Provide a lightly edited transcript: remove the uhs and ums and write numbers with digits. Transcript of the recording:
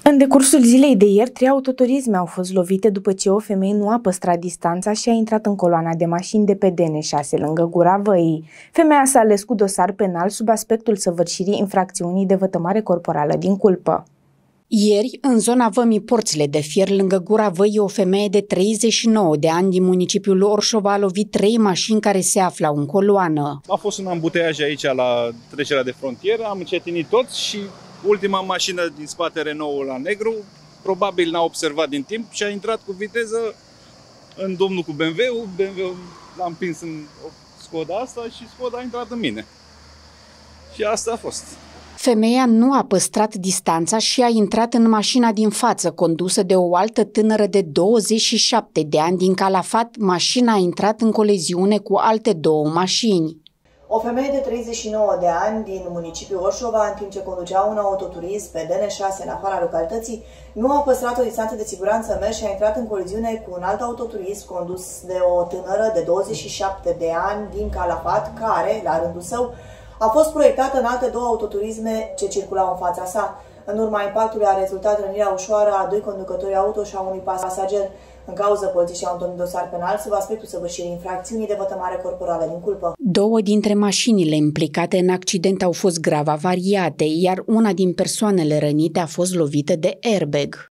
În decursul zilei de ieri, 3 autoturisme au fost lovite după ce o femeie nu a păstrat distanța și a intrat în coloana de mașini de pe DN6 lângă Gura Văii. Femeia s-a ales cu dosar penal sub aspectul săvârșirii infracțiunii de vătămare corporală din culpă. Ieri, în zona Vămii Porțile de Fier, lângă Gura Văii, o femeie de 39 de ani din municipiul Orșov a lovit 3 mașini care se aflau în coloană. A fost un ambuteiaj aici la trecerea de frontieră, am încetinit toți și ultima mașină din spate, Renault la negru, probabil n-a observat din timp și a intrat cu viteză în domnul cu BMW-ul. BMW-ul l-a împins în Skoda asta și Skoda a intrat în mine. Și asta a fost. Femeia nu a păstrat distanța și a intrat în mașina din față, condusă de o altă tânără de 27 de ani din Calafat. Mașina a intrat în coliziune cu alte 2 mașini. O femeie de 39 de ani din municipiul Orșova, în timp ce conducea un autoturism pe DN6 în afara localității, nu a păstrat o distanță de siguranță mers și a intrat în coliziune cu un alt autoturism condus de o tânără de 27 de ani din Calafat, care, la rândul său, a fost proiectată în alte 2 autoturisme ce circulau în fața sa. În urma impactului a rezultat rănirea ușoară a 2 conducători auto și a unui pasager. În cauză, polițiștii au întocmit dosar penal sub aspectul săvârșirii infracțiunii de vătămare corporală din culpă. 2 dintre mașinile implicate în accident au fost grav avariate, iar una din persoanele rănite a fost lovită de airbag.